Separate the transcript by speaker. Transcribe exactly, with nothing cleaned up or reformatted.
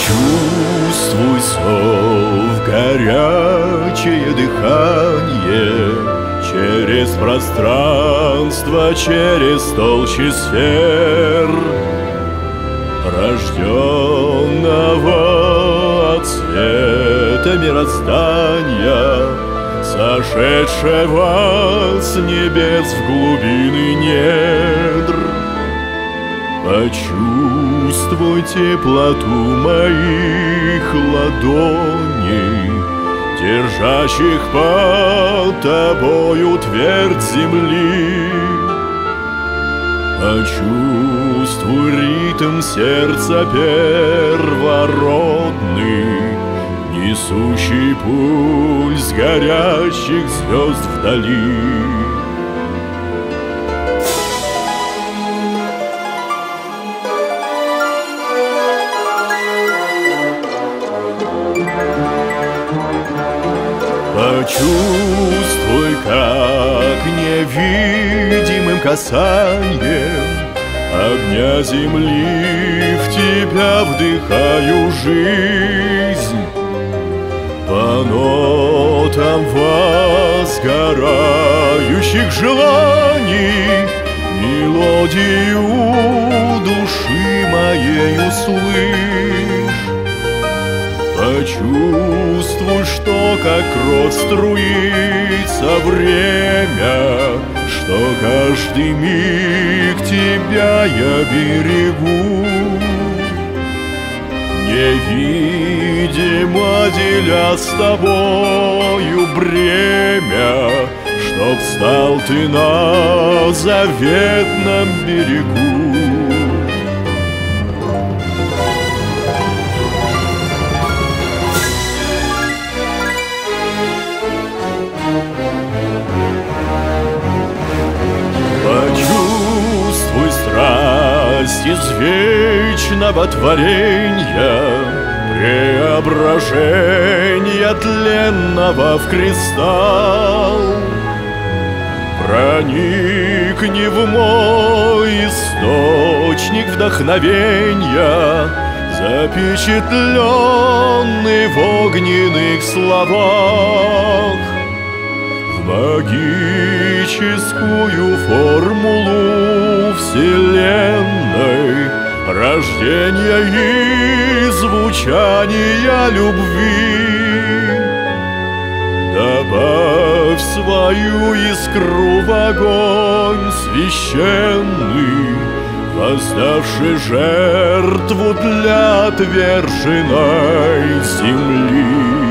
Speaker 1: Почувствуй зов, горячее дыхание через пространство, через толщи сфер, рожденного от света мироздания, сошедшего с небес в глубины недр. Почувствуй теплоту моих ладоней, держащих под тобою твердь земли. Почувствуй ритм сердца первородный, несущий пульс горящих звезд вдали. Почувствуй, как невидимым касанием огня земли в тебя вдыхаю жизнь. По нотам возгорающих желаний мелодию души моей услышь. Почувствуй, что как кровь струится время, что каждый миг тебя я берегу. Невидимо деля с тобою бремя, чтоб встал ты на заветном берегу. Почувствуй страсть из вечного творения, преображения тленного в кристалл. Проникни в мой источник вдохновения, запечатленный в огненных словах. Магическую формулу вселенной, рождения и звучания любви. Добавь свою искру в огонь священный, воздавший жертву для отверженной земли.